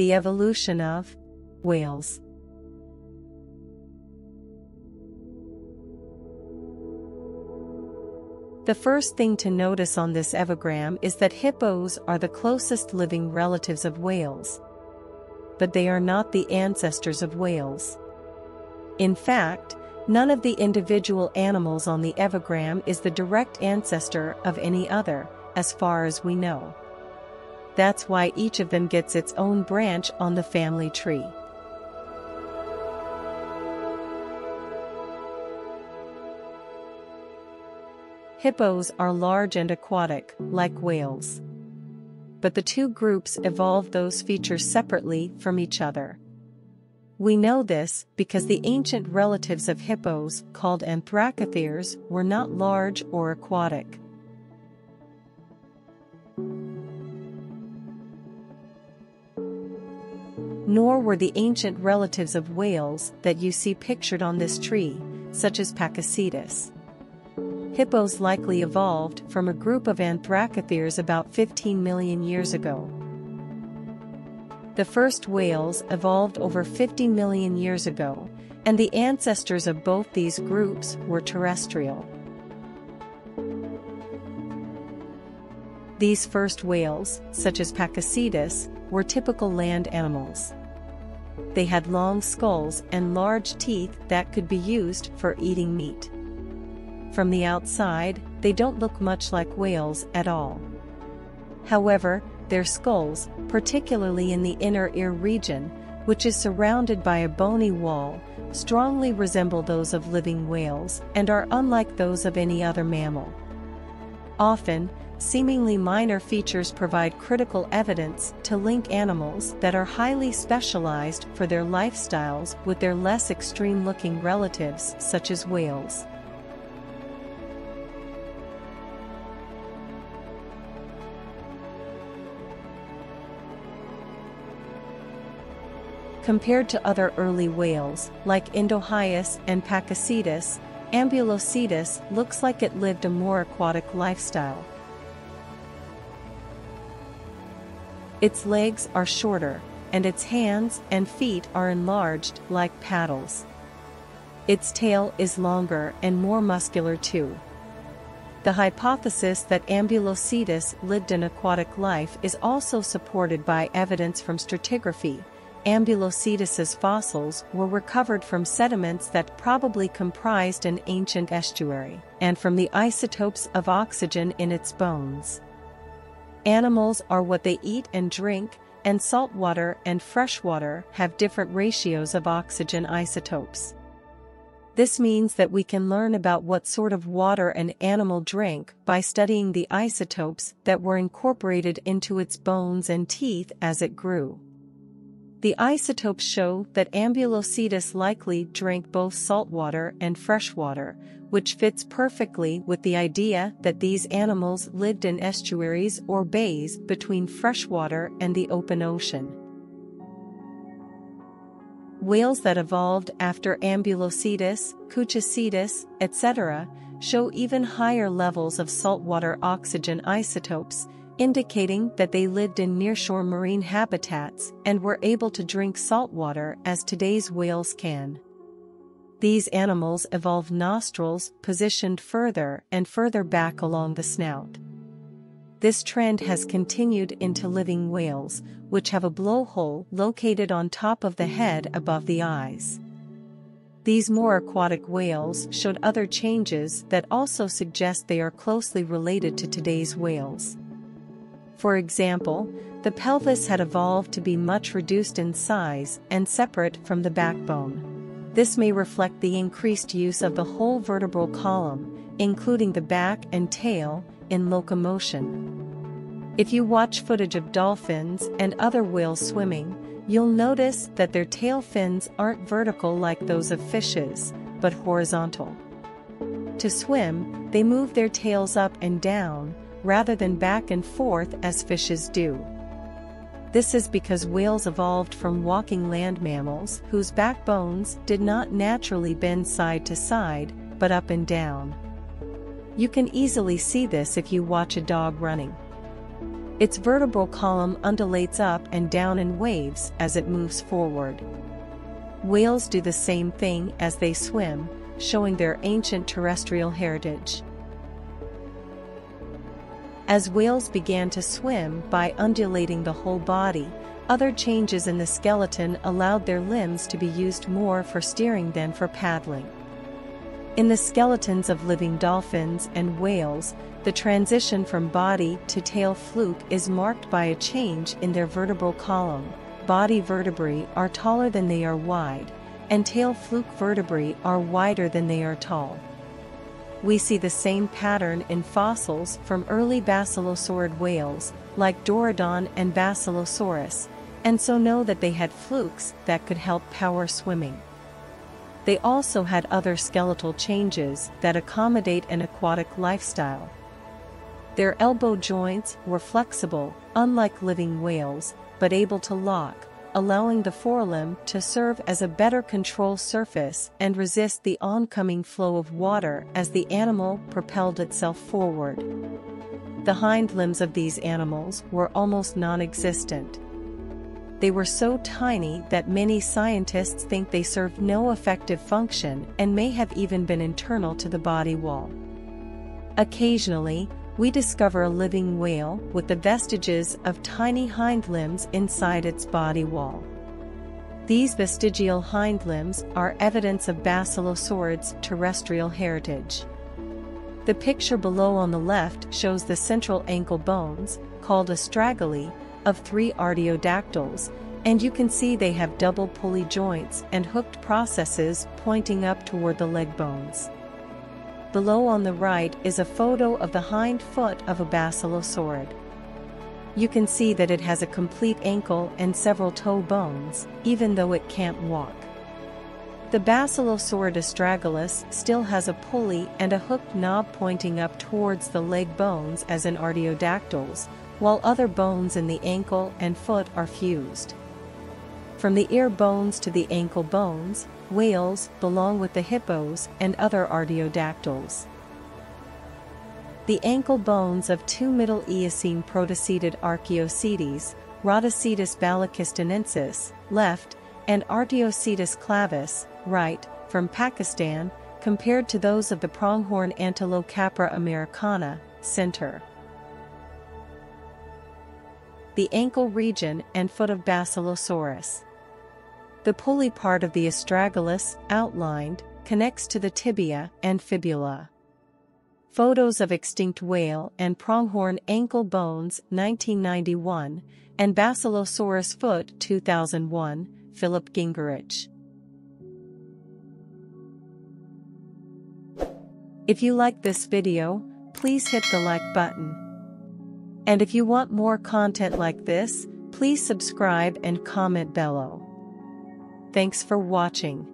The evolution of whales. The first thing to notice on this evogram is that hippos are the closest living relatives of whales. But they are not the ancestors of whales. In fact, none of the individual animals on the evogram is the direct ancestor of any other, as far as we know. That's why each of them gets its own branch on the family tree. Hippos are large and aquatic, like whales. But the two groups evolved those features separately from each other. We know this because the ancient relatives of hippos, called anthracotheres, were not large or aquatic. Nor were the ancient relatives of whales that you see pictured on this tree, such as Pakicetus. Hippos likely evolved from a group of anthracotheres about 15 million years ago. The first whales evolved over 50 million years ago, and the ancestors of both these groups were terrestrial. These first whales, such as Pakicetus, were typical land animals. They had long skulls and large teeth that could be used for eating meat. From the outside, they don't look much like whales at all. However, their skulls, particularly in the inner ear region, which is surrounded by a bony wall, strongly resemble those of living whales and are unlike those of any other mammal. Often, seemingly minor features provide critical evidence to link animals that are highly specialized for their lifestyles with their less extreme-looking relatives such as whales. Compared to other early whales, like Indohyus and Pakicetus, Ambulocetus looks like it lived a more aquatic lifestyle. Its legs are shorter, and its hands and feet are enlarged like paddles. Its tail is longer and more muscular too. The hypothesis that Ambulocetus lived an aquatic life is also supported by evidence from stratigraphy. Ambulocetus's fossils were recovered from sediments that probably comprised an ancient estuary, and from the isotopes of oxygen in its bones. Animals are what they eat and drink, and saltwater and freshwater have different ratios of oxygen isotopes. This means that we can learn about what sort of water an animal drank by studying the isotopes that were incorporated into its bones and teeth as it grew. The isotopes show that Ambulocetus likely drank both saltwater and freshwater, which fits perfectly with the idea that these animals lived in estuaries or bays between freshwater and the open ocean. Whales that evolved after Ambulocetus, Couchicetus, etc., show even higher levels of saltwater oxygen isotopes, indicating that they lived in nearshore marine habitats and were able to drink salt water as today's whales can. These animals evolved nostrils positioned further and further back along the snout. This trend has continued into living whales, which have a blowhole located on top of the head above the eyes. These more aquatic whales showed other changes that also suggest they are closely related to today's whales. For example, the pelvis had evolved to be much reduced in size and separate from the backbone. This may reflect the increased use of the whole vertebral column, including the back and tail, in locomotion. If you watch footage of dolphins and other whales swimming, you'll notice that their tail fins aren't vertical like those of fishes, but horizontal. To swim, they move their tails up and down, rather than back and forth as fishes do. This is because whales evolved from walking land mammals whose backbones did not naturally bend side to side, but up and down. You can easily see this if you watch a dog running. Its vertebral column undulates up and down in waves as it moves forward. Whales do the same thing as they swim, showing their ancient terrestrial heritage. As whales began to swim by undulating the whole body, other changes in the skeleton allowed their limbs to be used more for steering than for paddling. In the skeletons of living dolphins and whales, the transition from body to tail fluke is marked by a change in their vertebral column. Body vertebrae are taller than they are wide, and tail fluke vertebrae are wider than they are tall. We see the same pattern in fossils from early basilosaurid whales, like Dorodon and Basilosaurus, and so know that they had flukes that could help power swimming. They also had other skeletal changes that accommodate an aquatic lifestyle. Their elbow joints were flexible, unlike living whales, but able to lock, allowing the forelimb to serve as a better control surface and resist the oncoming flow of water as the animal propelled itself forward. The hind limbs of these animals were almost non-existent. They were so tiny that many scientists think they served no effective function and may have even been internal to the body wall. Occasionally, we discover a living whale with the vestiges of tiny hind limbs inside its body wall. These vestigial hind limbs are evidence of Basilosaurid's terrestrial heritage. The picture below on the left shows the central ankle bones, called astragali, of 3 artiodactyls, and you can see they have double pulley joints and hooked processes pointing up toward the leg bones. Below on the right is a photo of the hind foot of a basilosaurid. You can see that it has a complete ankle and several toe bones, even though it can't walk. The Basilosaurid astragalus still has a pulley and a hooked knob pointing up towards the leg bones as in artiodactyls, while other bones in the ankle and foot are fused. From the ear bones to the ankle bones, whales belong with the hippos and other artiodactyls. The ankle bones of 2 Middle Eocene protocoetid archaeocetes, Rhodocetus balacistinensis, left, and Artiocetus clavis, right, from Pakistan, compared to those of the pronghorn antelope Capra americana, center. The ankle region and foot of Basilosaurus. The pulley part of the astragalus, outlined, connects to the tibia and fibula. Photos of extinct whale and pronghorn ankle bones 1991, and Basilosaurus foot 2001, Philip Gingerich. If you like this video, please hit the like button. And if you want more content like this, please subscribe and comment below. Thanks for watching.